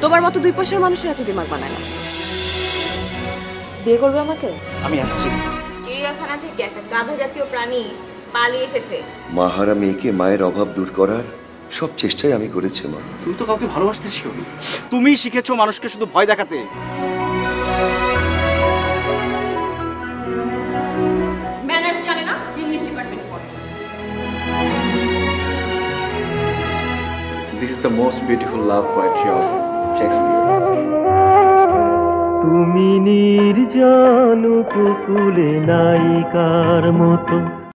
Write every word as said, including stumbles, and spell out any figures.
তোমার মতো দুই পয়সার মানুষের এত দিমাগ বানায় না। বিয়ে করবে আমাকে? আমি আসছি। চিড়িয়াখানা থেকে একটা গাধা জাতীয় প্রাণী পালিয়ে এসেছে। মাহারা মেয়েকে মায়ের অভাব দূর করার সব চেষ্টাই আমি করেছি মা। তুমি তো কাউকে ভালোবাসতে শিখোনি, তুমি শিখেছো মানুষকে শুধু ভয় দেখাতে। ম্যানার্স জানে না, ইংলিশ ডিপার্টমেন্টে পড়ে। This is the most beautiful love poetry of Shakespeare. তুমি নির্জন উপকূলে নায়িকার মতো